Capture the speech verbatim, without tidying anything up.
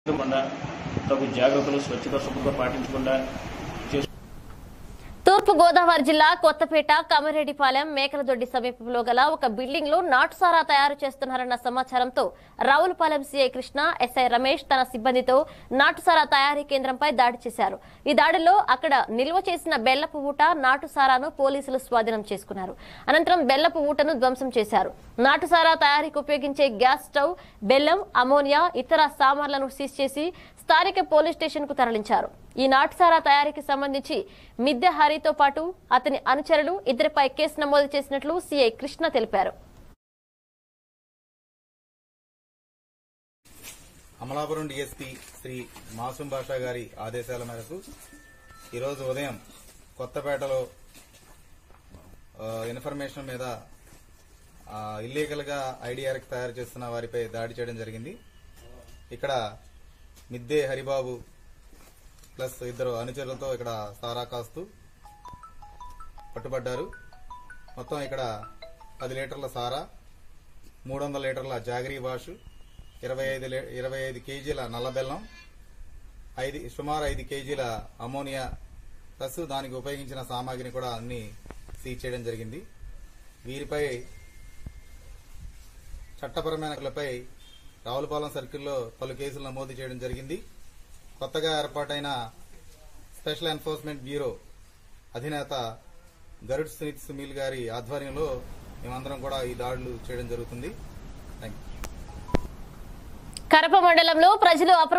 తగు జాగ్రత్తలు స్వచ్ఛత శుభ్రత పాటించకుండా తూర్పు గోదావరి జిల్లా కొత్తపేట కమిరెడ్డిపాలెం మేకలదొడ్డి సమీపంలో గల ఒక బిల్డింగ్ లో నాటుసారా తయారు చేస్తున్నారన్న సమాచారంతో రావులపాలెం సీఐ కృష్ణ ఎస్ఐ రమేష్ తన సిబ్బందితో నాటుసారా తయారీ కేంద్రంపై దాడి చేశారు. ఈ దాడిలో అక్కడ నిల్వ చేసిన బెల్లపు ఊట నాటుసారాను పోలీసులు స్వాధీనం చేసుకున్నారు. అనంతరం బెల్లపు ఊటను ధ్వంసం చేశారు. నాటుసారా తయారీకి ఉపయోగించే గ్యాస్ స్టవ్, బెల్లం, అమోనియా, ఇతర సామాన్లను సీజ్ చేసి స్థానిక పోలీస్ స్టేషన్ కు తరలించారు. ఈ నాటుసారా తయారీకి సంబంధించి మిద్దె హరితో పాటు అతని అనుచరులు ఇద్దరిపై కేసు నమోదు చేసినట్లు సీఐ కృష్ణ తెలిపారు. అమలాపురం డీఎస్పీ శ్రీ మాసూం బాషా గారి ఆదేశాల మేరకు ఈరోజు ఉదయం కొత్తపేటలో ఇన్ఫర్మేషన్ మీద ఇల్లీగల్ గా ఐడిఆర్ఎక్స్ తయారు చేస్తున్న వారిపై దాడి చేయడం జరిగింది. ఇక్కడ మిద్దే హరిబాబు ప్లస్ ఇద్దరు అనుచరులతో ఇక్కడ సారా కాస్తూ పట్టుబడ్డారు. మొత్తం ఇక్కడ పది లీటర్ల సారా, మూడు వందల లీటర్ల జాగరీ వాష్, ఇరవై ఐదు ఇరవై ఐదు కేజీల నల్ల బెల్లం, ఐదు సుమారు ఐదు కేజీల అమోనియా ప్లస్ దానికి ఉపయోగించిన సామాగ్రిని కూడా అన్ని సీజ్ చేయడం జరిగింది. వీరిపై చట్టపరమైనపై రావులపాలెం సర్కిల్లో పలు కేసులు నమోదు చేయడం జరిగింది. కొత్తగా ఏర్పాటైన స్పెషల్ ఎన్ఫోర్స్మెంట్ బ్యూరో అధినేత గరుడ్ స్మిత్ సునీల్ గారి ఆధ్వర్యంలో మేమందరం కూడా ఈ దాడులు చేయడం జరుగుతుంది. కరప మండలంలో ప్రజలు